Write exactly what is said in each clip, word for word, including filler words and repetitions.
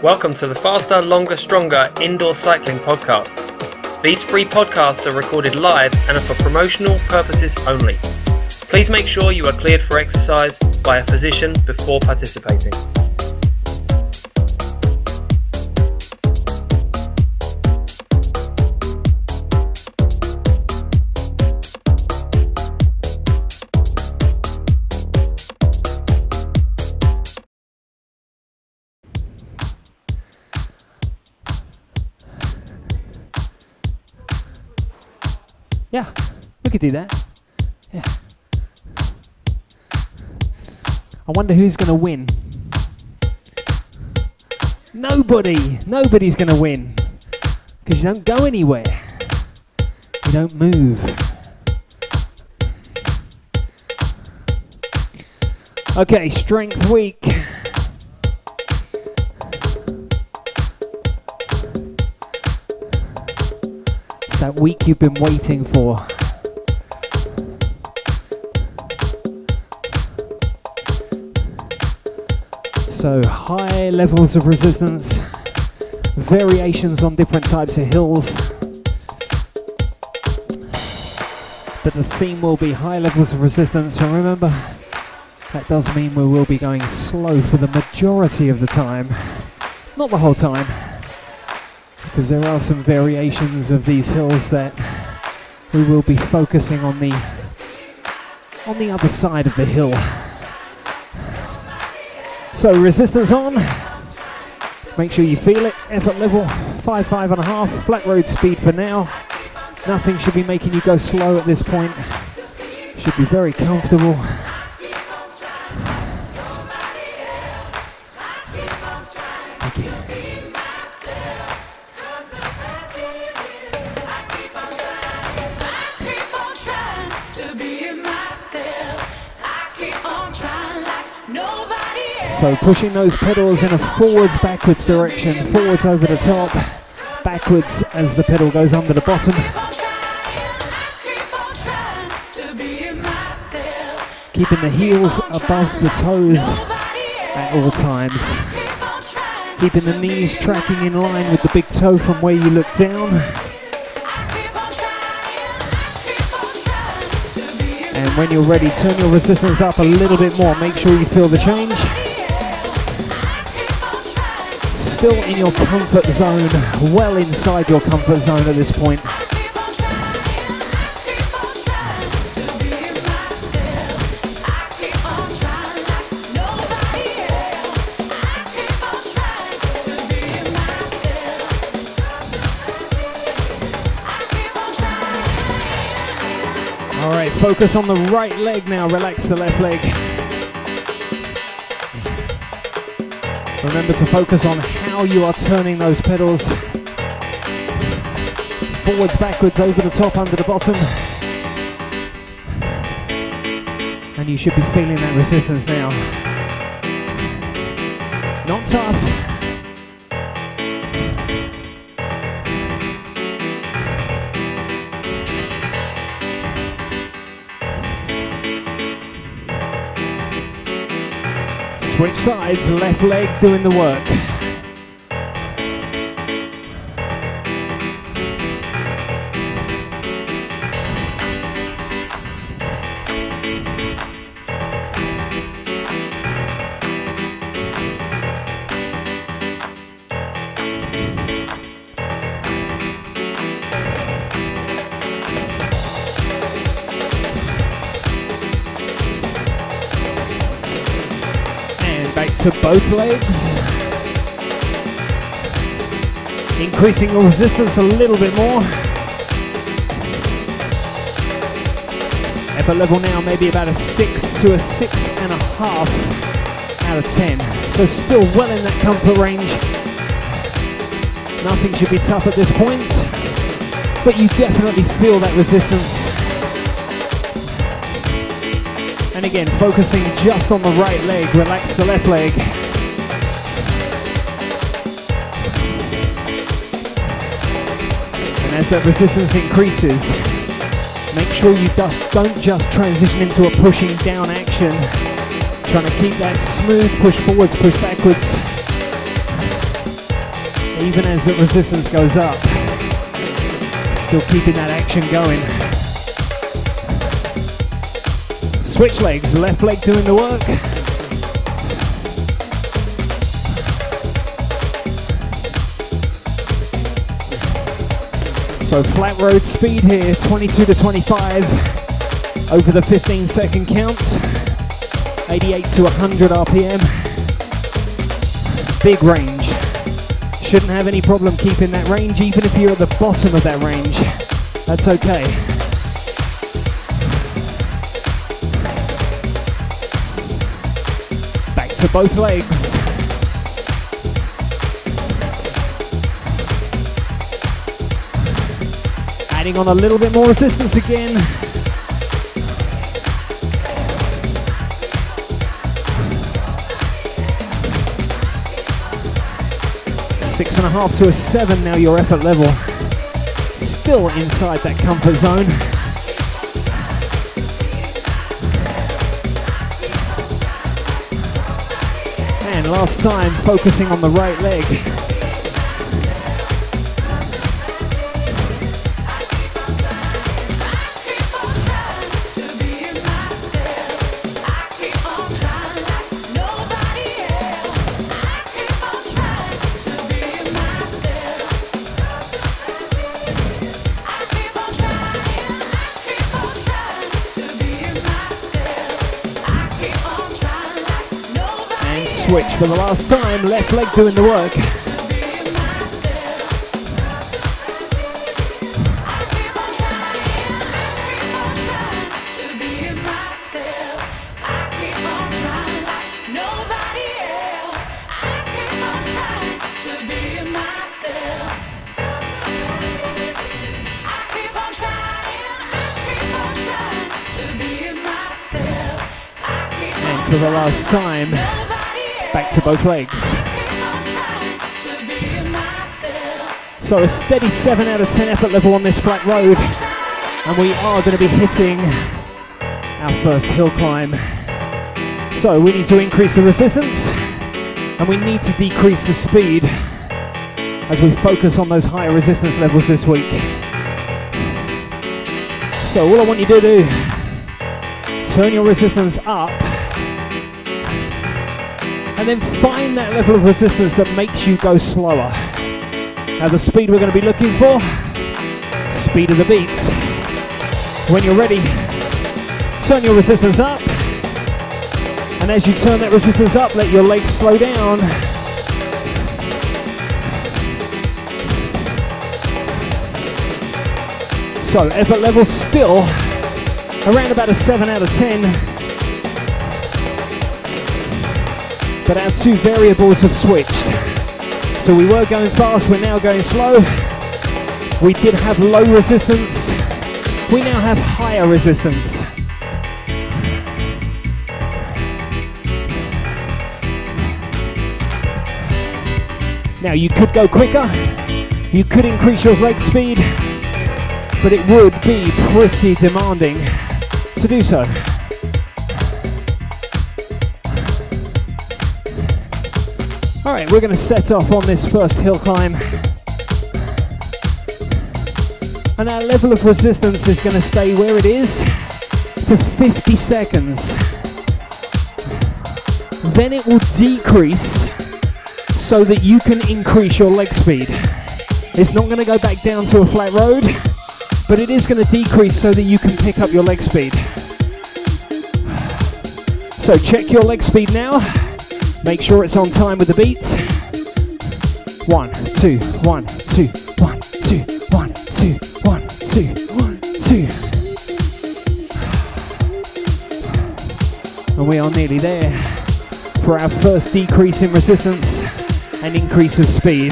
Welcome to the Faster, Longer, Stronger Indoor Cycling Podcast. These free podcasts are recorded live and are for promotional purposes only. Please make sure you are cleared for exercise by a physician before participating. Yeah, we could do that. Yeah. I wonder who's going to win. Nobody. Nobody's going to win. Because you don't go anywhere. You don't move. Okay, strength week. That week you've been waiting for. So high levels of resistance, variations on different types of hills, but the theme will be high levels of resistance. And remember, that does mean we will be going slow for the majority of the time, not the whole time. Because there are some variations of these hills that we will be focusing on the on the other side of the hill. So resistance on. Make sure you feel it. Effort level five, five and a half. Flat road speed for now. Nothing should be making you go slow at this point. Should be very comfortable. So pushing those pedals in a forwards backwards direction, forwards over the top, backwards as the pedal goes under the bottom. Keeping the heels above the toes at all times. Keeping the knees tracking in line with the big toe from where you look down. And when you're ready, turn your resistance up a little bit more. Make sure you feel the change. Still in your comfort zone, well inside your comfort zone at this point. All right, focus on the right leg now, relax the left leg. Remember to focus on how you are turning those pedals. Forwards, backwards, over the top, under the bottom. And you should be feeling that resistance now. Not tough. Switch sides, left leg doing the work. To both legs, increasing your resistance a little bit more. Effort level now maybe about a six to a six and a half out of ten. So still well in that comfort range. Nothing should be tough at this point, but you definitely feel that resistance. And again, focusing just on the right leg, relax the left leg. And as that resistance increases, make sure you just don't just transition into a pushing down action. Trying to keep that smooth push forwards, push backwards. even as the resistance goes up. Still keeping that action going. Switch legs, left leg doing the work. So flat road speed here, twenty-two to twenty-five over the fifteen second count. eighty-eight to one hundred R P M. Big range. Shouldn't have any problem keeping that range, even if you're at the bottom of that range. That's okay. Back to both legs. Adding on a little bit more resistance again. Six and a half to a seven now, your effort level. Still inside that comfort zone. And last time, focusing on the right leg. Switch for the last time, left leg doing the work. And for the last time, back to both legs. So a steady seven out of ten effort level on this flat road, and we are going to be hitting our first hill climb. So we need to increase the resistance, and we need to decrease the speed as we focus on those higher resistance levels this week. So all I want you to do, turn your resistance up, and then find that level of resistance that makes you go slower. Now the speed we're going to be looking for, speed of the beat. When you're ready, turn your resistance up, and as you turn that resistance up, let your legs slow down. So effort level still around about a seven out of ten. But our two variables have switched. So we were going fast, we're now going slow. We did have low resistance. We now have higher resistance. Now you could go quicker, you could increase your leg speed, but it would be pretty demanding to do so. Alright, we're going to set off on this first hill climb. And our level of resistance is going to stay where it is for fifty seconds. Then it will decrease so that you can increase your leg speed. It's not going to go back down to a flat road, but it is going to decrease so that you can pick up your leg speed. So check your leg speed now. Make sure it's on time with the beat. One, two, one, two, one, two, one, two, one, two, one, two. And we are nearly there for our first decrease in resistance and increase of speed.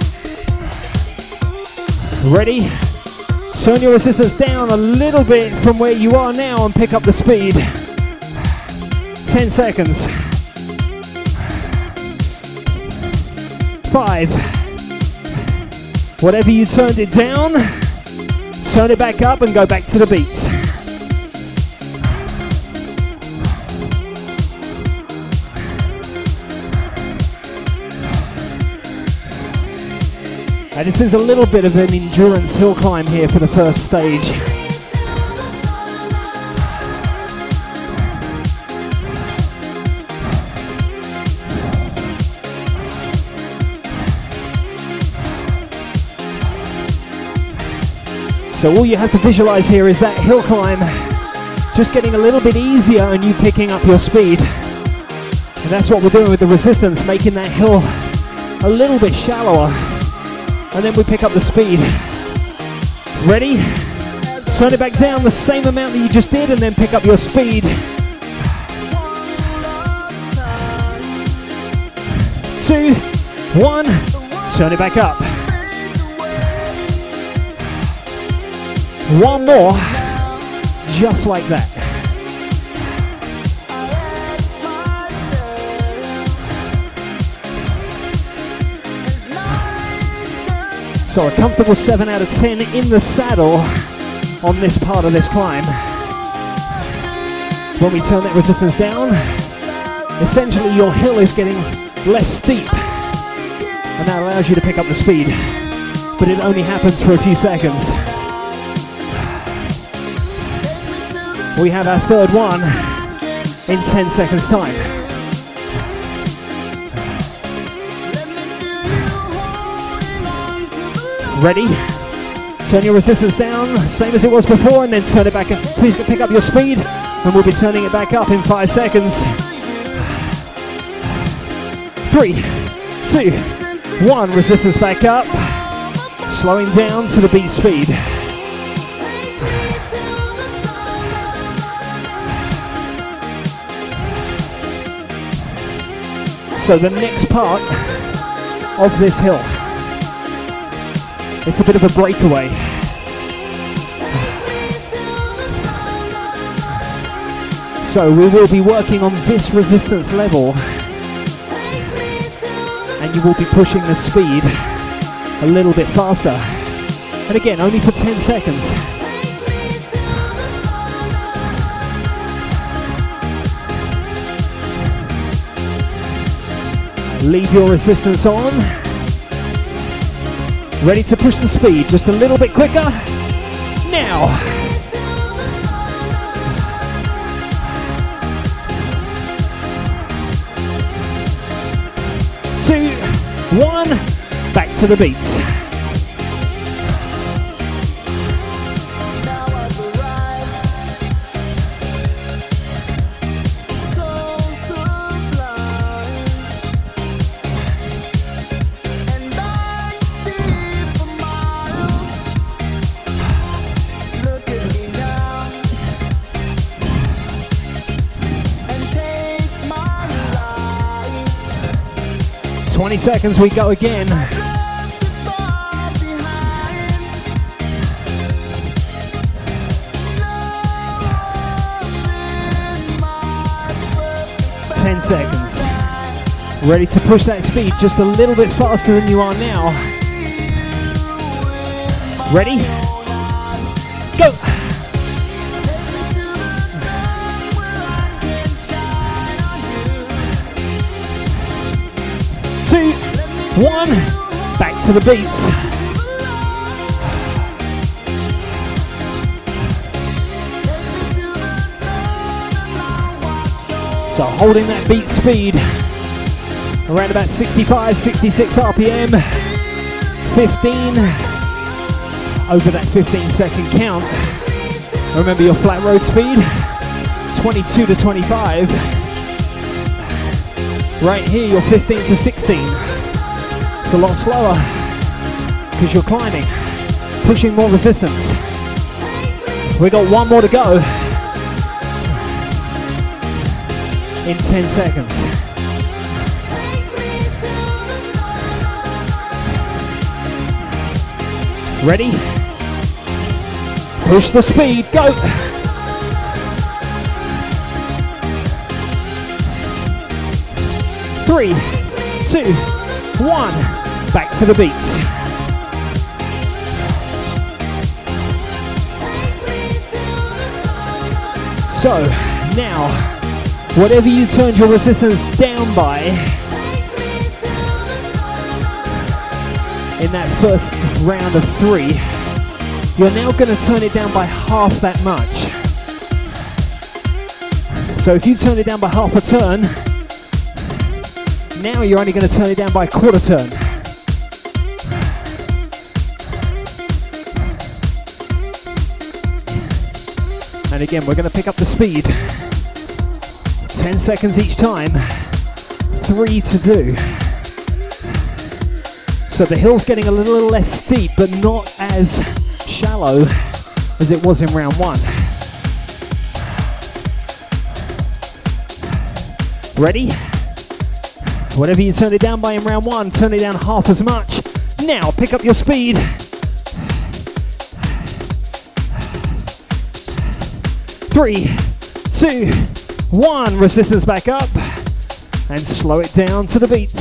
Ready? Turn your resistance down a little bit from where you are now and pick up the speed. ten seconds. Five. Whatever you turned it down, turn it back up and go back to the beat. And this is a little bit of an endurance hill climb here for the first stage. So all you have to visualize here is that hill climb just getting a little bit easier and you picking up your speed. And that's what we're doing with the resistance, making that hill a little bit shallower. And then we pick up the speed. Ready? Turn it back down the same amount that you just did and then pick up your speed. Two, one, turn it back up. One more, just like that. So a comfortable seven out of ten in the saddle on this part of this climb. When we turn that resistance down, essentially your hill is getting less steep, and that allows you to pick up the speed, but it only happens for a few seconds. We have our third one in ten seconds time. Ready? Turn your resistance down, same as it was before, and then turn it back and pick up your speed, and we'll be turning it back up in five seconds. Three, two, one, resistance back up, slowing down to the beat speed. So the next part of this hill, it's a bit of a breakaway. So we will be working on this resistance level, and you will be pushing the speed a little bit faster. And again, only for ten seconds. Leave your resistance on. Ready to push the speed just a little bit quicker. Now. Two, one, back to the beat. twenty seconds, we go again. ten seconds. Ready to push that speed just a little bit faster than you are now. Ready? Go! Two, one, back to the beat. So holding that beat speed around about sixty-five, sixty-six R P M, fifteen, over that fifteen second count. Remember your flat road speed, twenty-two to twenty-five. Right here, you're fifteen to sixteen. It's a lot slower because you're climbing, pushing more resistance. We got one more to go in ten seconds. Ready? Push the speed, go! Three, two, one, back to the beat. So, now, whatever you turned your resistance down by, in that first round of three, you're now going to turn it down by half that much. So if you turn it down by half a turn, now you're only going to turn it down by a quarter turn. And again, we're going to pick up the speed. ten seconds each time. Three to do. So the hill's getting a little less steep, but not as shallow as it was in round one. Ready? Whatever you turn it down by in round one, turn it down half as much. Now, pick up your speed. Three, two, one. Resistance back up. And slow it down to the beat.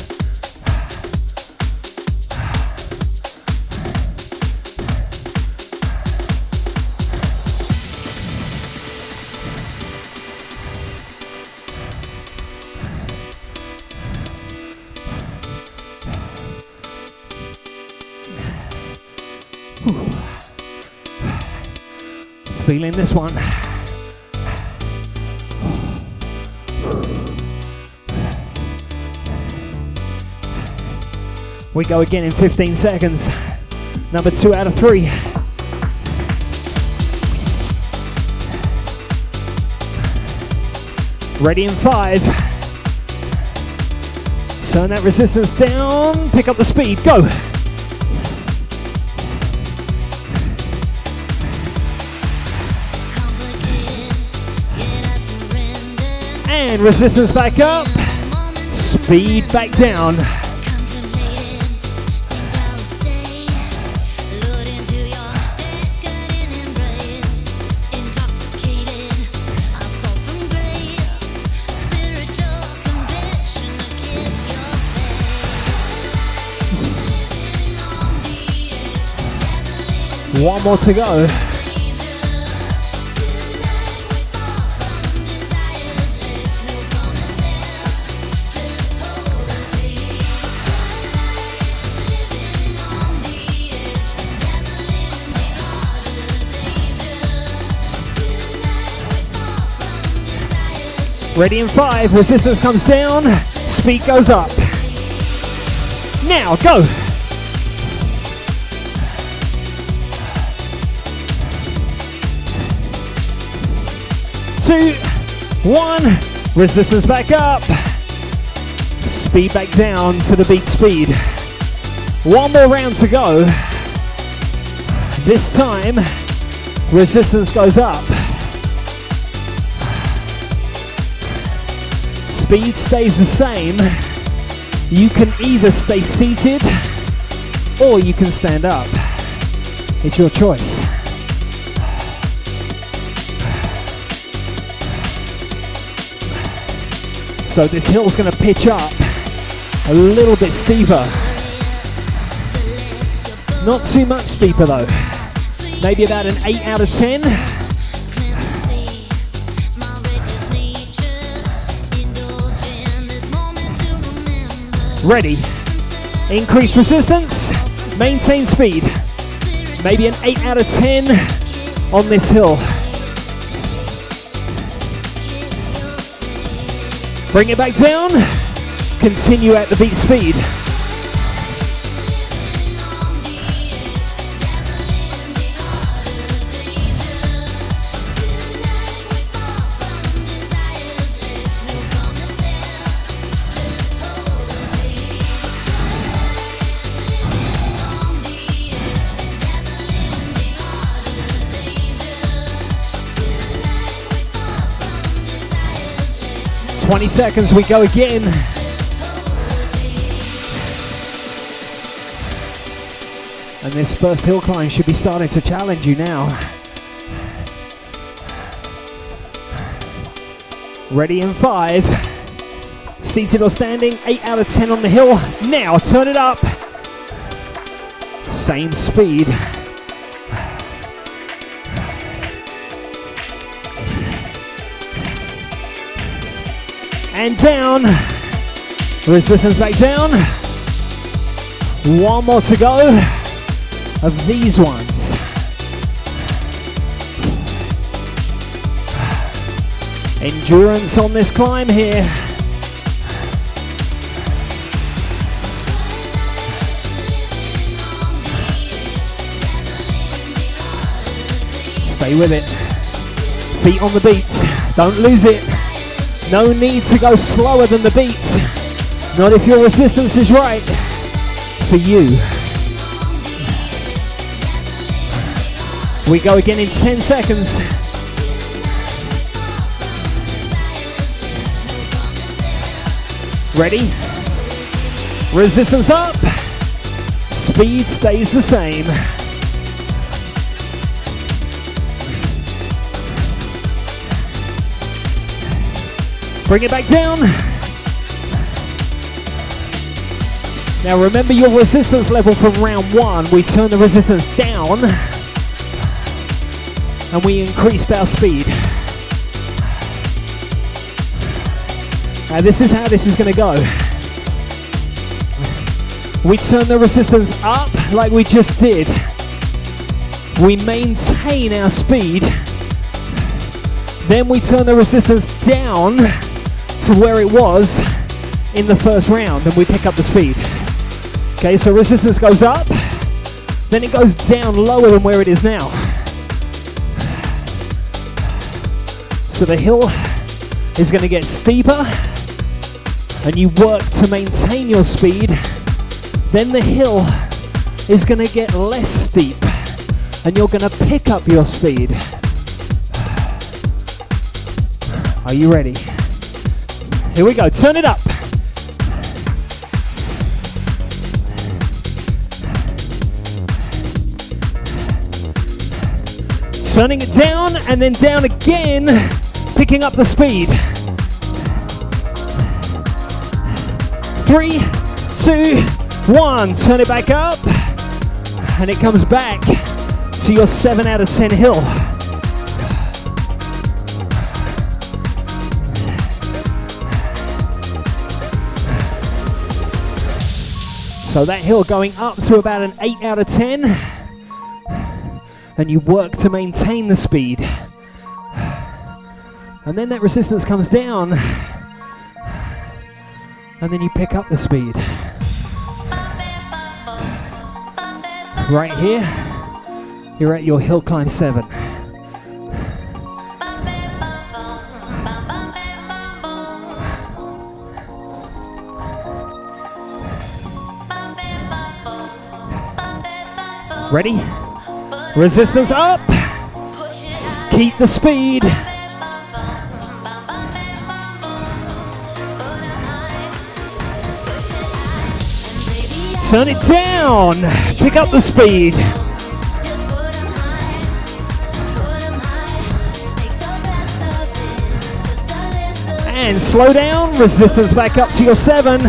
Feeling this one. We go again in fifteen seconds. Number two out of three. Ready in five. Turn that resistance down. Pick up the speed. Go. And resistance back up, speed back down. One more to go. Ready in five, resistance comes down, speed goes up. Now, go. Two, one, resistance back up. Speed back down to the beat speed. One more round to go. This time, resistance goes up. Speed stays the same. You can either stay seated or you can stand up. It's your choice. So this hill's going to pitch up a little bit steeper. Not too much steeper though. Maybe about an eight out of ten. Ready. Increase resistance, maintain speed. Maybe an eight out of ten on this hill. Bring it back down, continue at the beat speed. twenty seconds, we go again. And this first hill climb should be starting to challenge you now. Ready in five. Seated or standing, eight out of ten on the hill. Now, turn it up. Same speed. And down. Resistance back down. One more to go of these ones. Endurance on this climb here. Stay with it. Feet on the beat. Don't lose it. No need to go slower than the beat. Not if your resistance is right for you. We go again in ten seconds. Ready? Resistance up. Speed stays the same. Bring it back down. Now remember your resistance level from round one. We turn the resistance down and we increased our speed. Now this is how this is going to go. We turn the resistance up like we just did. We maintain our speed. Then we turn the resistance down to where it was in the first round and we pick up the speed. Okay, so resistance goes up, then it goes down lower than where it is now. So the hill is going to get steeper and you work to maintain your speed. Then the hill is going to get less steep and you're going to pick up your speed. Are you ready? Here we go, turn it up. Turning it down and then down again, picking up the speed. Three, two, one. Turn it back up and it comes back to your seven out of ten hill. So that hill going up to about an eight out of ten. And you work to maintain the speed. And then that resistance comes down. And then you pick up the speed. Right here, you're at your hill climb seven. Ready? Resistance up. Keep the speed. Turn it down. Pick up the speed. And slow down. Resistance back up to your seven.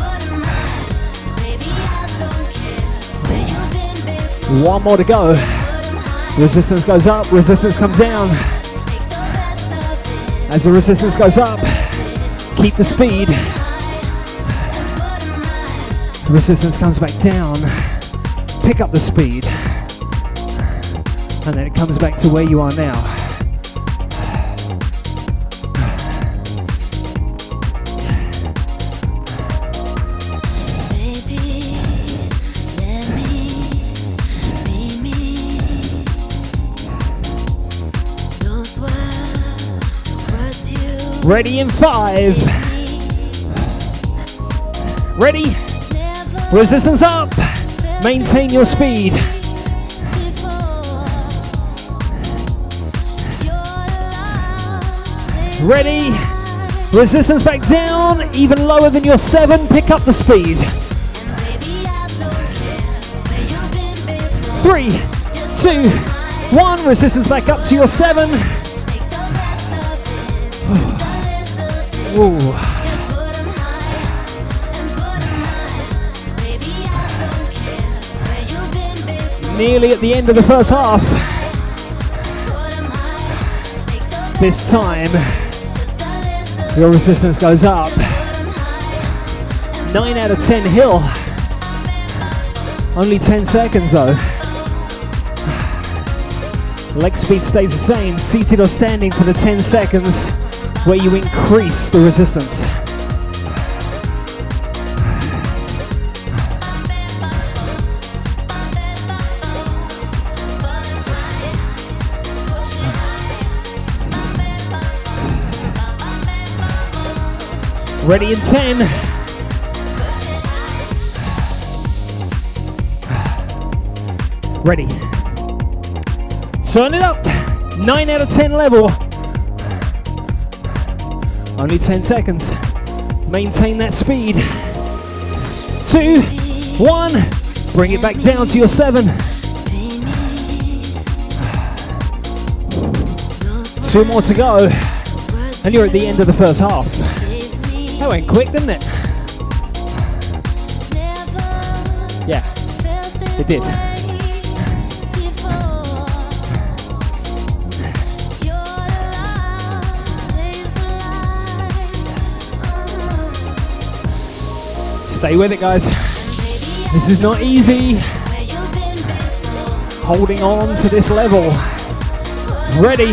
One more to go. Resistance goes up, resistance comes down. As the resistance goes up, keep the speed. Resistance comes back down, pick up the speed. And then it comes back to where you are now. Ready in five. Ready? Resistance up. Maintain your speed. Ready? Resistance back down. Even lower than your seven. Pick up the speed. Three, two, one. Resistance back up to your seven. Ooh. Nearly at the end of the first half. This time, your resistance goes up. nine out of ten hill. Only ten seconds though. Leg speed stays the same, seated or standing for the ten seconds where you increase the resistance. Ready in ten. Ready. Turn it up. nine out of ten level. Only ten seconds. Maintain that speed. Two, one. Bring it back down to your seven. Two more to go. And you're at the end of the first half. That went quick, didn't it? Yeah, it did. Stay with it, guys. This is not easy. Holding on to this level. Ready.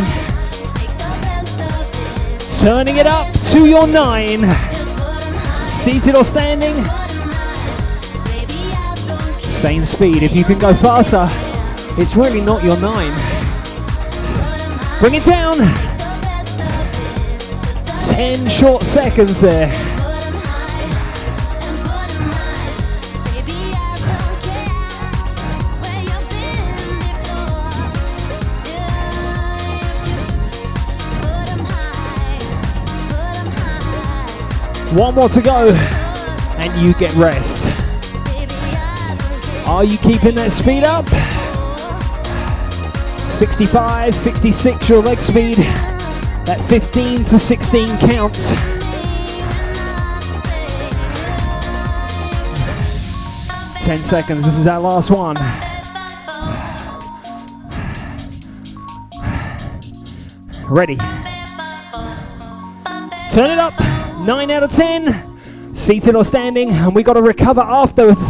Turning it up to your nine. Seated or standing. Same speed. If you can go faster, it's really not your nine. Bring it down. Ten short seconds there. One more to go, and you get rest. Are you keeping that speed up? sixty-five, sixty-six your leg speed. That fifteen to sixteen counts. ten seconds, this is our last one. Ready. Turn it up. nine out of ten, seated or standing, and we got to recover afterwards.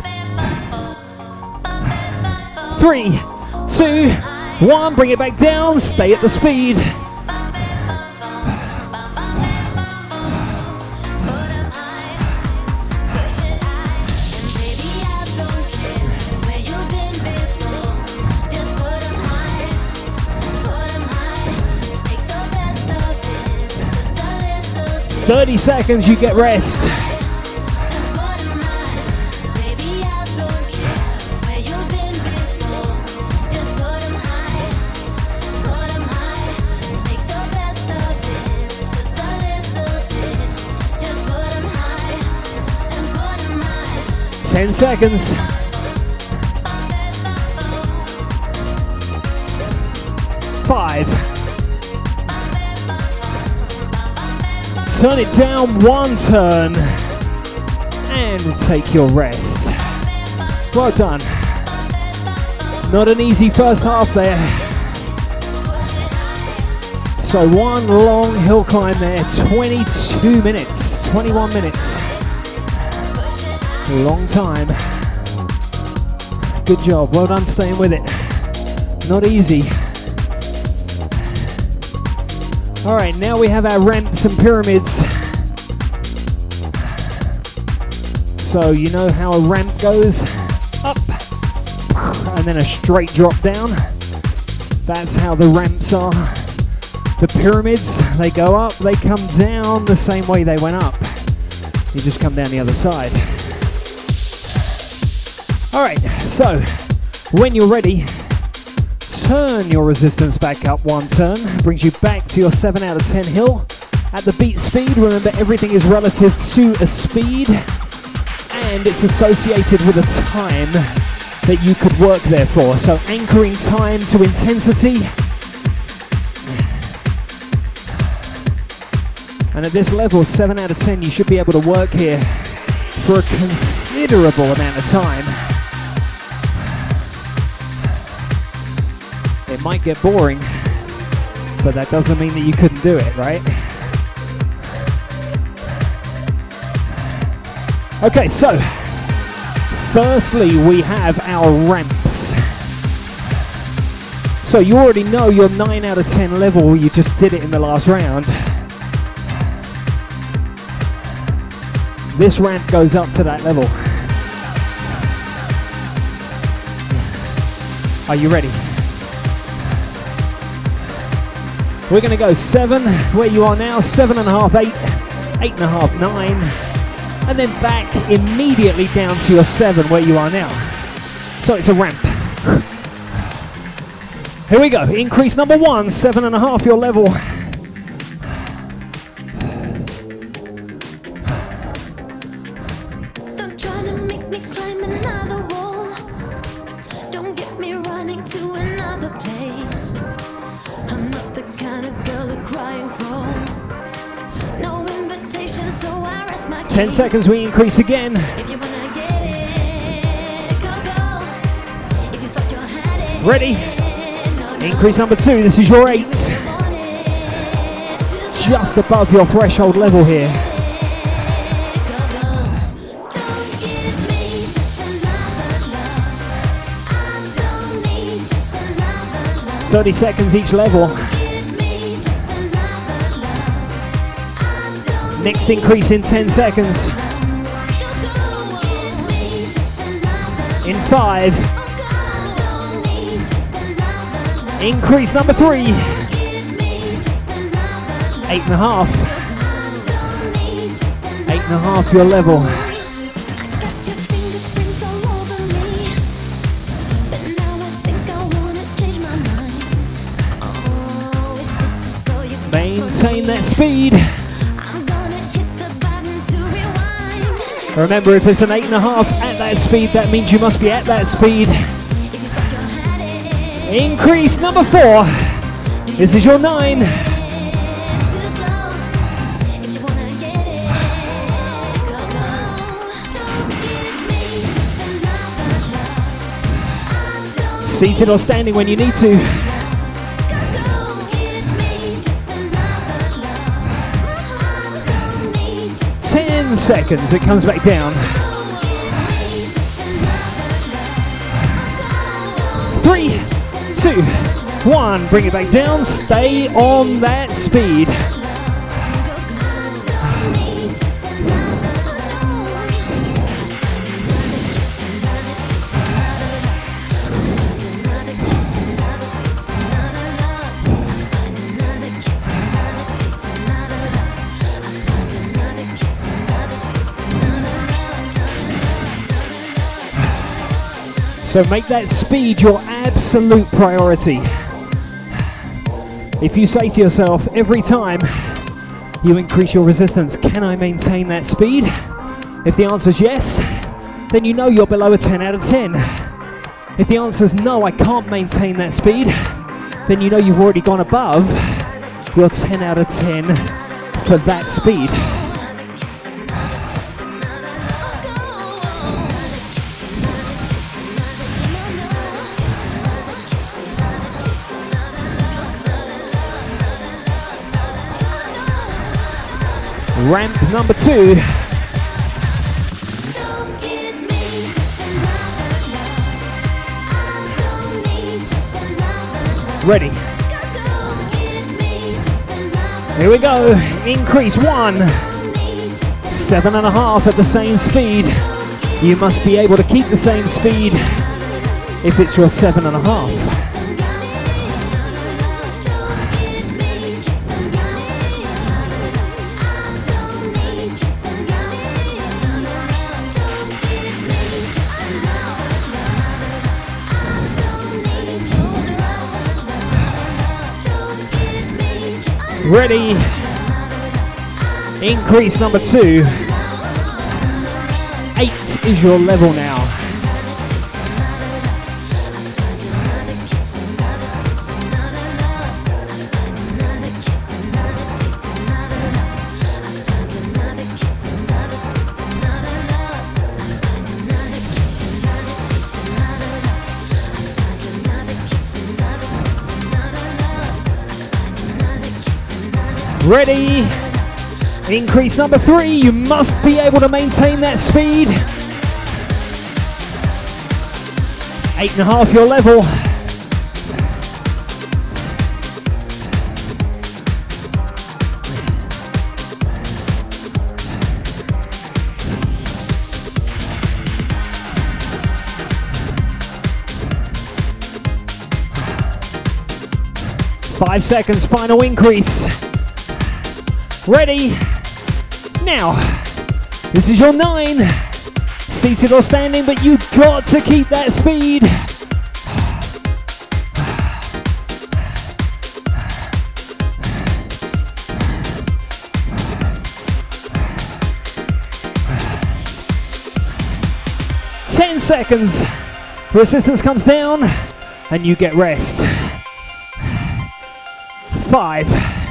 Three, two, one, bring it back down, stay at the speed. thirty seconds, you get rest. ten seconds. Five. Turn it down one turn and take your rest. Well done. Not an easy first half there. So one long hill climb there, twenty-two minutes, twenty-one minutes. A long time. Good job, well done staying with it. Not easy. All right, now we have our ramps and pyramids. So you know how a ramp goes? Up, and then a straight drop down. That's how the ramps are. The pyramids, they go up, they come down the same way they went up. You just come down the other side. All right, so when you're ready, turn your resistance back up one turn, brings you back to your seven out of ten hill at the beat speed. Remember, everything is relative to a speed and it's associated with a time that you could work there for. So anchoring time to intensity. And at this level, seven out of ten, you should be able to work here for a considerable amount of time. It might get boring, but that doesn't mean that you couldn't do it, right? Okay, so Firstly, we have our ramps. So you already know your nine out of ten level, you just did it in the last round. This ramp goes up to that level. Are you ready? We're gonna go seven, where you are now, seven and a half, eight, eight and a half, nine, and then back immediately down to your seven, where you are now. So it's a ramp. Here we go, increase number one, seven and a half, your level. Don't try to make me climb another wall. Don't get me running to another place. I'm not the kind of girl to cry and crawl. No invitation, so I rest my case. Ten seconds, we increase again. If you wanna get it, go, go. If you thought you had it, Ready? no, no. Increase number two, this is your eight. Just above your threshold level here. Don't give me just another love. I don't need just another love. thirty seconds each level. Give me just another love. I don't Next increase in ten seconds. go, go. Give me just another In five. love. Don't need just another love. Increase number three. Give me just another love. Eight and a half. Don't need just another Eight and a half your level. I got your fingerprints all over me, but now I think I wanna change my mind. Oh, if this is all you got for Maintain me, that speed. I'm gonna hit the button to rewind. Remember, if it's an eight and a half at that speed, that means you must be at that speed. If you thought you had it, Increase number four. This is your nine. too slow. If you wanna get it, go, go. Don't give me just another love. I don't Seated or standing when you need to. go, go. Give me just another love. I don't need just Ten seconds, it comes back down. Three, two, one. Bring it back down. Stay on that speed. So make that speed your absolute priority. If you say to yourself every time you increase your resistance, can I maintain that speed? If the answer is yes, then you know you're below a ten out of ten. If the answer is no, I can't maintain that speed, then you know you've already gone above your ten out of ten for that speed. Ramp number two. Don't give me just another love. I don't need just another love. Ready. Don't give me just another Here we go. Increase one. need just Seven and a half at the same speed. You must be able to keep the same speed if it's your seven and a half. Ready. Increase number two. Eight is your level now. Ready. Increase number three. You must be able to maintain that speed. Eight and a half your level. Five seconds, final increase. Ready? Now, this is your nine. Seated or standing, but you've got to keep that speed. Ten seconds. Resistance comes down, and you get rest. Five.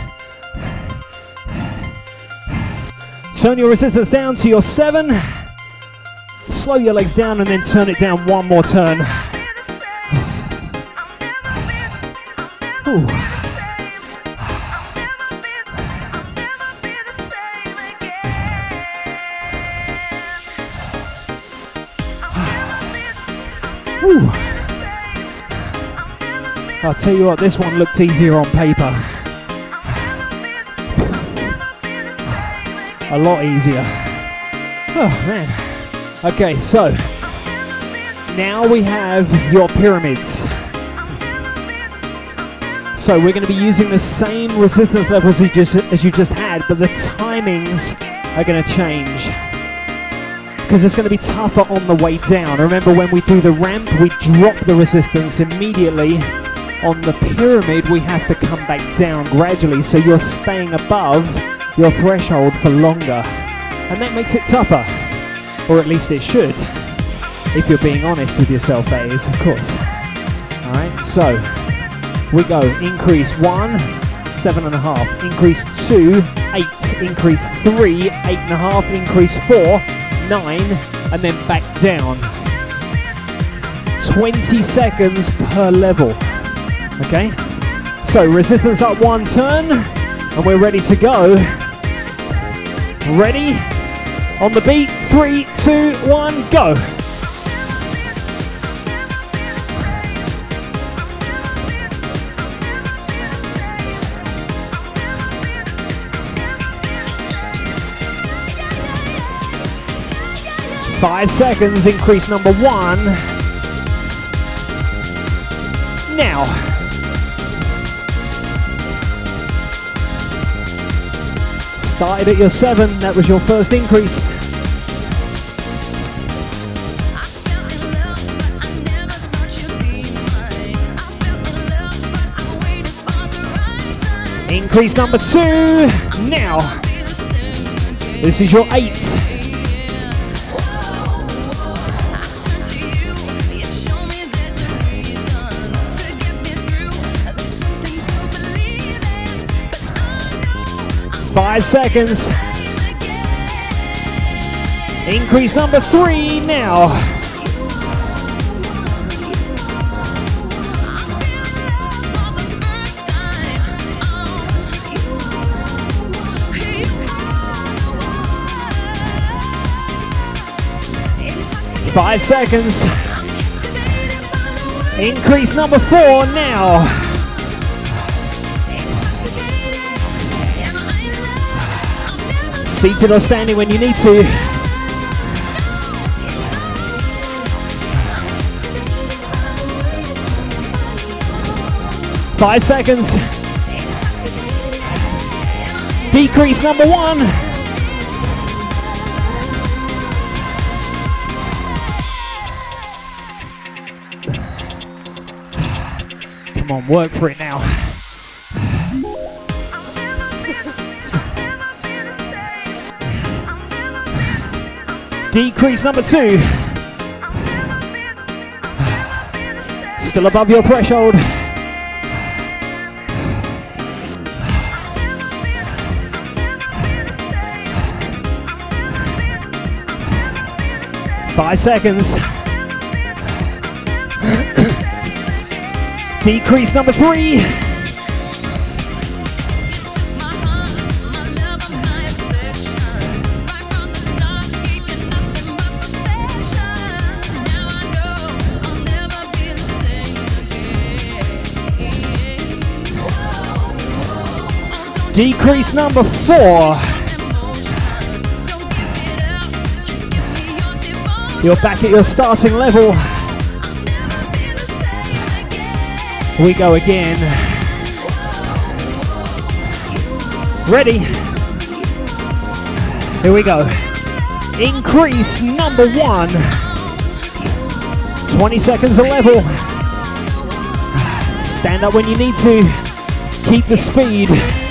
Turn your resistance down to your seven. Slow your legs down and then turn it down one more turn. Ooh. Ooh. I'll tell you what, this one looked easier on paper. A lot easier. Oh man. Okay, so now we have your pyramids. So we're going to be using the same resistance levels you just, as you just had, but the timings are going to change because it's going to be tougher on the way down. Remember, when we do the ramp, we drop the resistance immediately. On the pyramid, we have to come back down gradually, so you're staying above your threshold for longer, and that makes it tougher. Or at least it should, if you're being honest with yourself, that is, of course. Alright, so we go increase one, seven and a half, increase two, eight, increase three, eight and a half, increase four, nine, and then back down. twenty seconds per level. Okay, so resistance up one turn, and we're ready to go. Ready? On the beat, three, two, one, go. Five seconds, increase number one. Now. Started at your seven, that was your first increase. Increase number two, now. This is your eight. Five seconds. Increase number three now. Five seconds. Increase number four now. Seated or standing when you need to. Five seconds. Decrease number one. Come on, work for it now. Decrease number two. Still above your threshold. Five seconds. Decrease number three. Decrease number four. You're back at your starting level. We go again. Ready? Here we go. Increase number one. twenty seconds a level. Stand up when you need to. Keep the speed.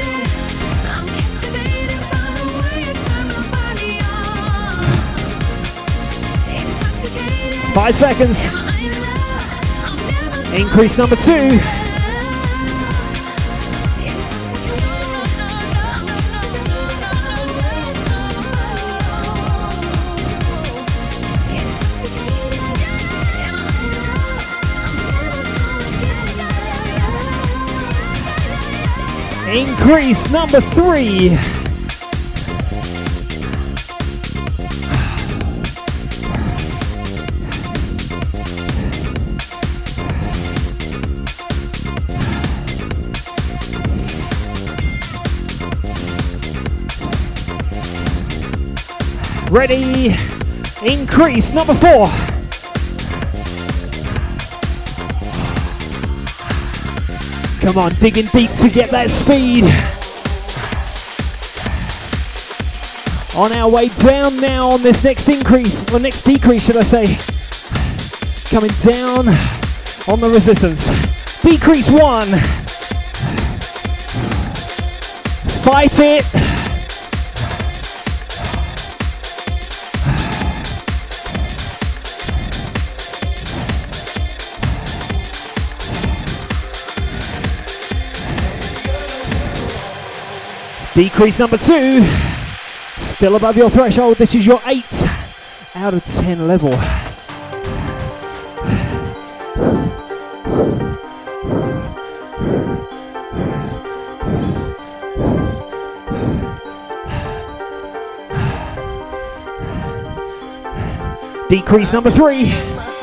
Five seconds. Increase number two. Increase number three. Ready, increase number four. Come on, digging deep to get that speed. On our way down now on this next increase, or next decrease should I say. Coming down on the resistance. Decrease one. Fight it. Decrease number two, still above your threshold. This is your eight out of ten level. Decrease number three.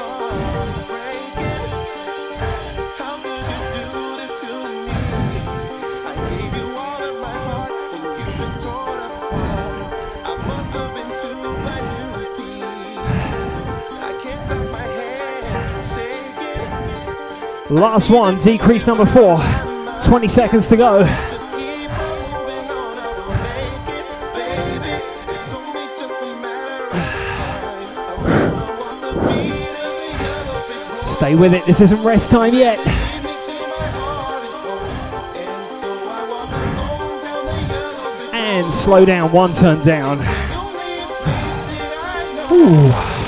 Last one, decrease number four. twenty seconds to go. Stay with it, this isn't rest time yet. And slow down, one turn down. Ooh.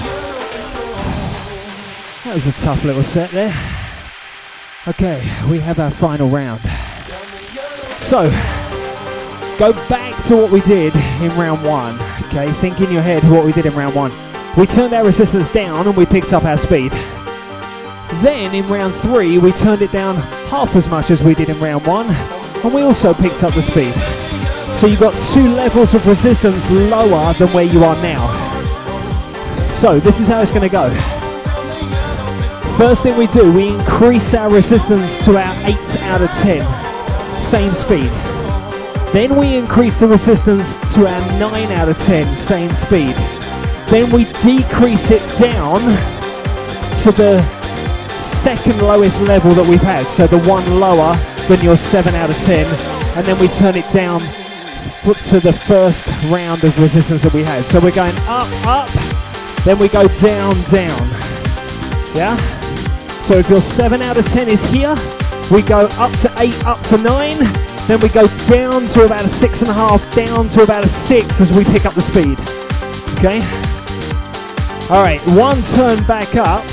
That was a tough little set there. Okay, we have our final round. So, go back to what we did in round one. Okay, think in your head what we did in round one. We turned our resistance down and we picked up our speed. Then in round three, we turned it down half as much as we did in round one, and we also picked up the speed. So you've got two levels of resistance lower than where you are now. So this is how it's going to go. First thing we do, we increase our resistance to our eight out of ten, same speed. Then we increase the resistance to our nine out of ten, same speed. Then we decrease it down to the second lowest level that we've had, so the one lower than your seven out of ten, and then we turn it down to the first round of resistance that we had. So we're going up, up, then we go down, down. Yeah? So if your seven out of ten is here, we go up to eight, up to nine, then we go down to about a six and a half, down to about a six as we pick up the speed. Okay? All right, one turn back up.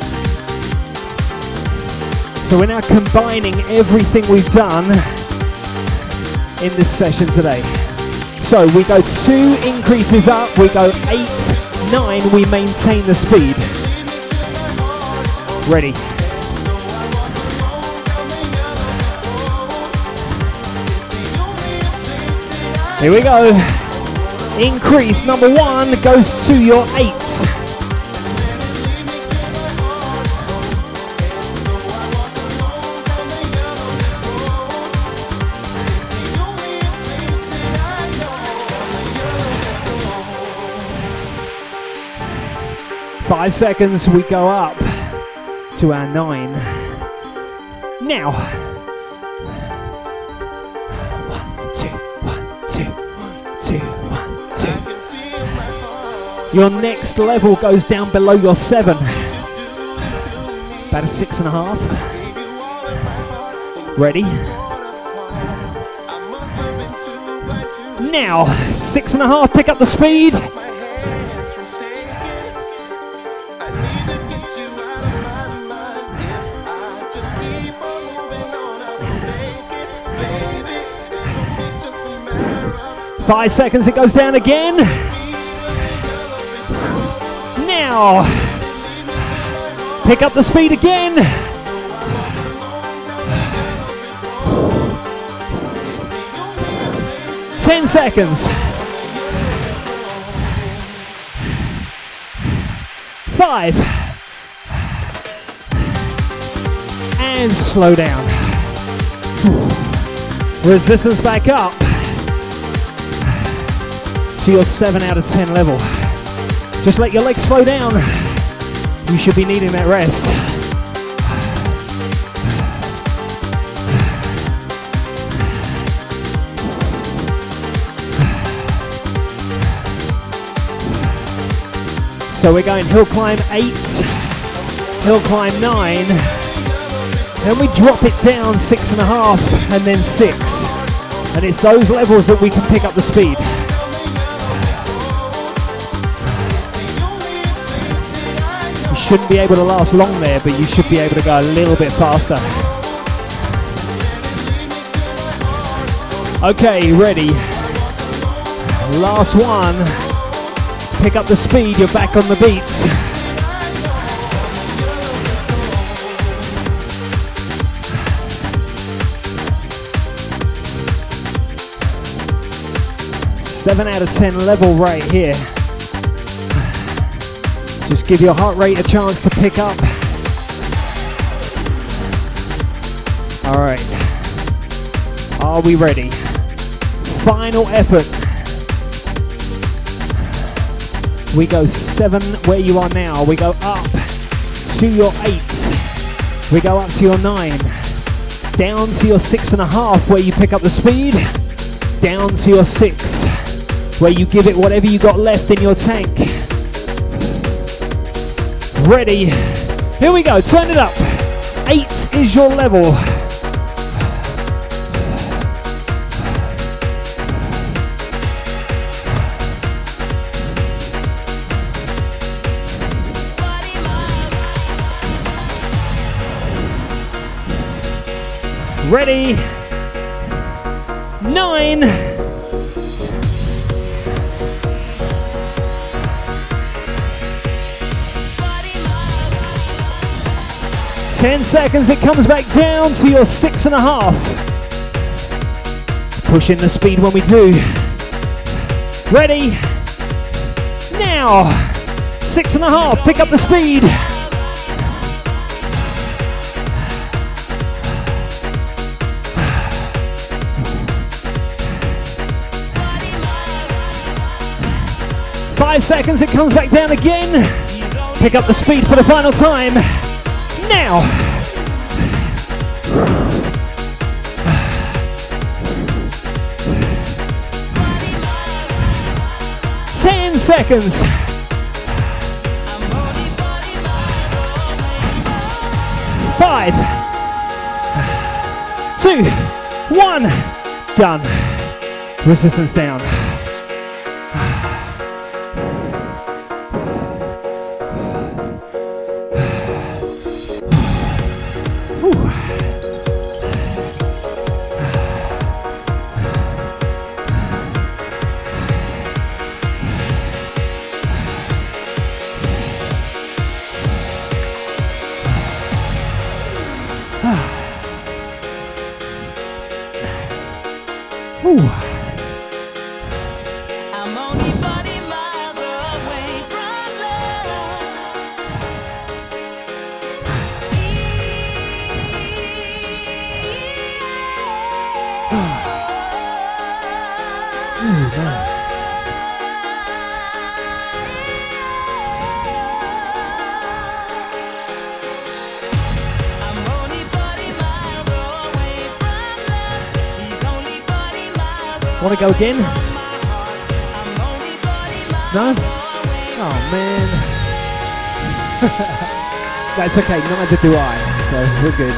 So we're now combining everything we've done in this session today. So we go two increases up, we go eight, nine, we maintain the speed. Ready. Here we go. Increase number one goes to your eight. Five seconds, we go up to our nine. Now. One, two, one, two, one, two, one, two. Your next level goes down below your seven. About a six and a half. Ready? Now, six and a half, pick up the speed. Five seconds, it goes down again. Now, pick up the speed again. Ten seconds. Five. And slow down. Resistance back up to your seven out of ten level. Just let your legs slow down. You should be needing that rest. So we're going hill climb eight, hill climb nine, then we drop it down six and a half, and then six. And it's those levels that we can pick up the speed. You shouldn't be able to last long there, but you should be able to go a little bit faster. Okay, ready. Last one. Pick up the speed, you're back on the beat. seven out of ten level right here. Just give your heart rate a chance to pick up. All right. Are we ready? Final effort. We go seven where you are now. We go up to your eight. We go up to your nine. Down to your six and a half where you pick up the speed. Down to your six where you give it whatever you got left in your tank. Ready. Here we go. Turn it up. Eight is your level. Ready, nine, ten seconds, it comes back down to your six and a half. Push in the speed when we do. Ready, now, six and a half, pick up the speed. Five seconds, it comes back down again. Pick up the speed for the final time. Now. Ten seconds. Five, two, one, done. Resistance down. Want to go again? No? Oh man. That's okay, neither do I, so we're good.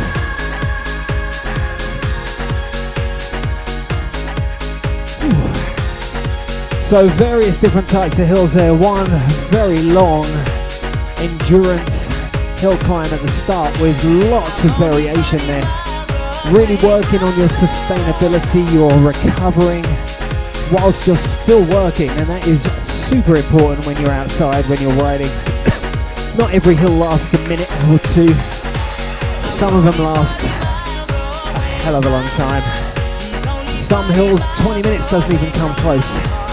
Whew. So various different types of hills there. One very long endurance hill climb at the start with lots of variation there. Really working on your sustainability, your recovering, whilst you're still working, and that is super important when you're outside, when you're riding. Not every hill lasts a minute or two. Some of them last a hell of a long time. Some hills, twenty minutes doesn't even come close.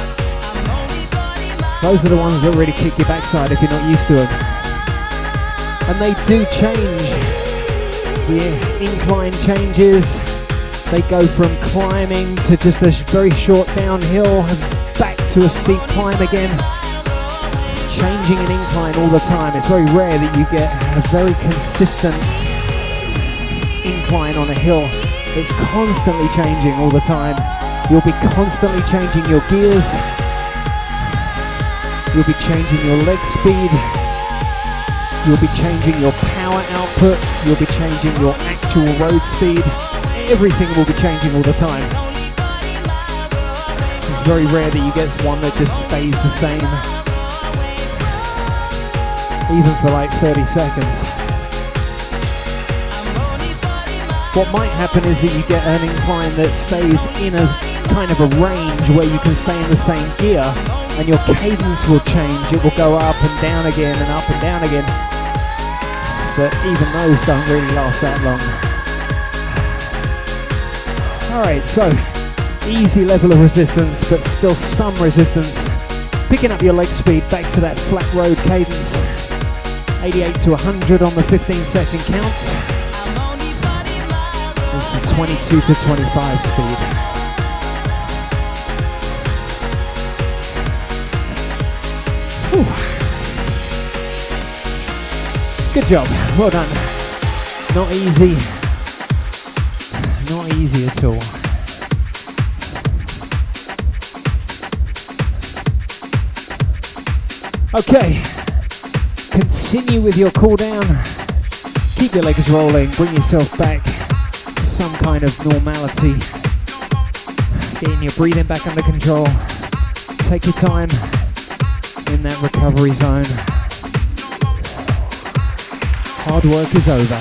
Those are the ones that really kick your backside if you're not used to them. And they do change. The incline changes. They go from climbing to just a very short downhill and back to a steep climb again. Changing an incline all the time. It's very rare that you get a very consistent incline on a hill. It's constantly changing all the time. You'll be constantly changing your gears. You'll be changing your leg speed. You'll be changing your power output. You'll be changing your actual road speed. Everything will be changing all the time. It's very rare that you get one that just stays the same, even for like thirty seconds. What might happen is that you get an incline that stays in a kind of a range where you can stay in the same gear, and your cadence will change. It will go up and down again and up and down again. But even those don't really last that long. Alright, so easy level of resistance, but still some resistance. Picking up your leg speed back to that flat road cadence. eighty-eight to one hundred on the fifteen second count. That's the twenty-two to twenty-five speed. Whew. Good job, well done. Not easy, not easy at all. Okay, continue with your cool down. Keep your legs rolling, bring yourself back to some kind of normality. Getting your breathing back under control. Take your time in that recovery zone. Hard work is over.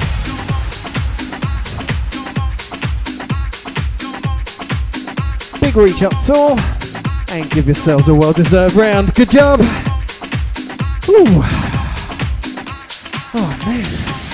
Big reach up tall and give yourselves a well-deserved round. Good job. Ooh. Oh man.